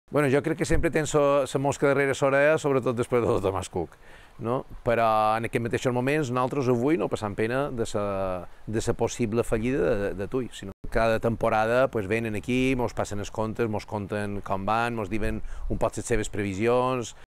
Bueno, jo crec que sempre tens la mosca darrere l'orella, sobretot després del Thomas Cook, no? Però en aquests mateixos moments nosaltres avui no passam pena de la possible fallida de TUI, sinó cada temporada pues, venen aquí, mos passen els comptes, mos conten com van, mos diuen un poc les seves previsions,